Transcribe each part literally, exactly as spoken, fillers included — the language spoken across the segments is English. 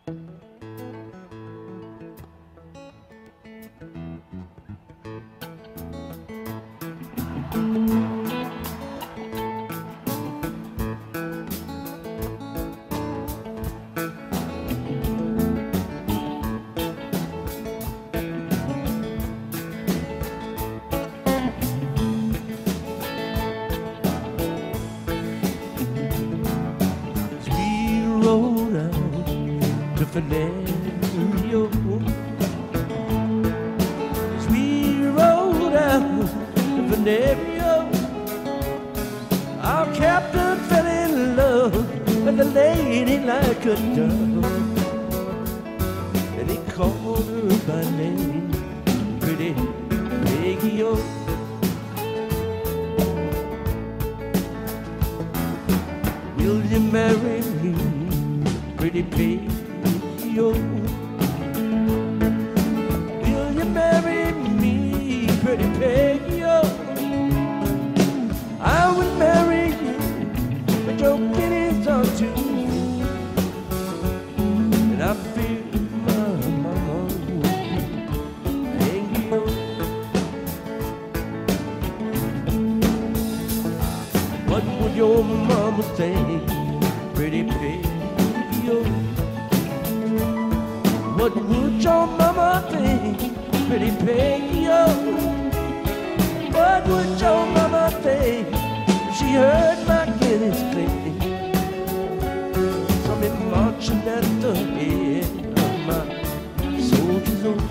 Philadelphia. Sweet road out to Philadelphia. Our captain fell in love with a lady like a dove, and he called her by name, Pretty Peggy. Oh, will you marry me, Pretty Peggy? Will you marry me, Pretty Peggy? I would marry you, but your pennies are too few, and I feel my mama would hang you. What would your mama think, Pretty Peggy? What would your mama think, Pretty Peggy? What would your mama think if she heard my Guinness play? Saw me marching at the head of my soldiers on.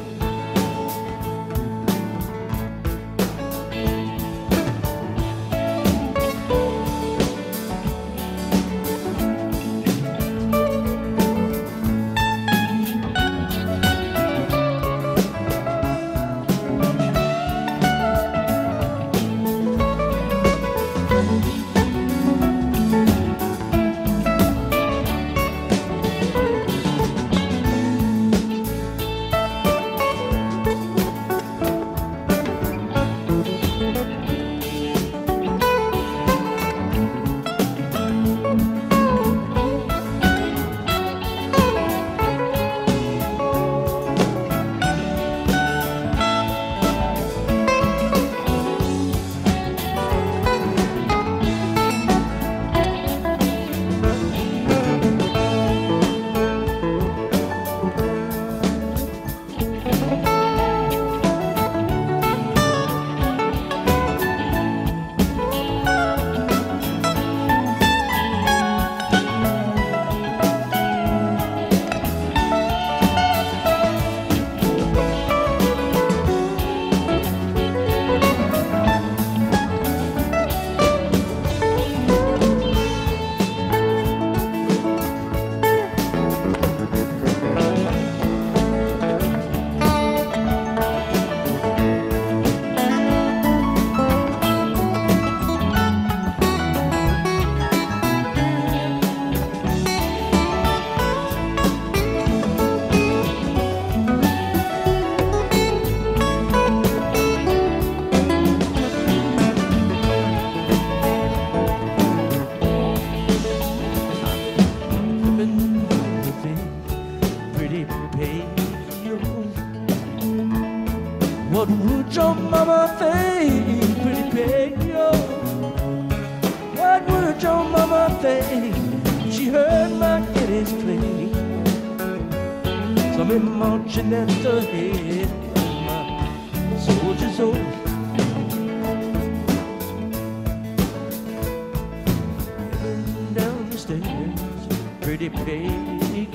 What would your mama think, Pretty Peggy? What would your mama think if she heard my Guinness play? Saw me marching at the head of my soldiers on. Heading down the stairs, Pretty Peggy.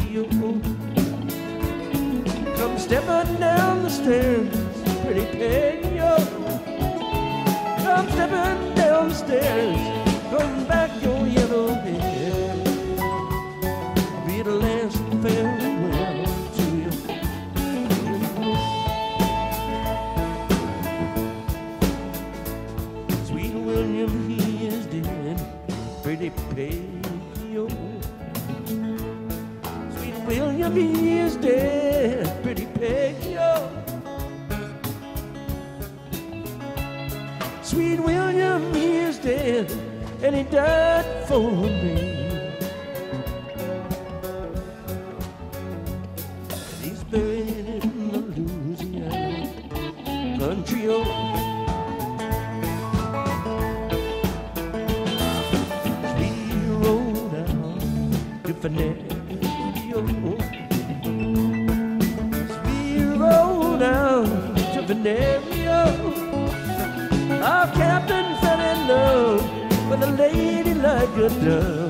Come stepping down the stairs, Pretty Peggy. Come stepping down the stairs, come back your yellow head. Be the last farewell to you. Sweet William, he is dead, Pretty Peggy. Sweet William, he is dead, Pretty Peggy. Sweet William, he is dead, and he died for me. Venerio. Sweet road down to Venerio. Sweet road down to Venerio. Our captain fell in love with a lady like a dove.